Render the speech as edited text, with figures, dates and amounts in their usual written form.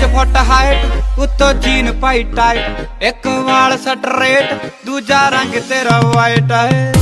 Foot height उत्तो jean पाई tight, एक वाल स्ट्रेट दूजा रंग तेरा वाइट है।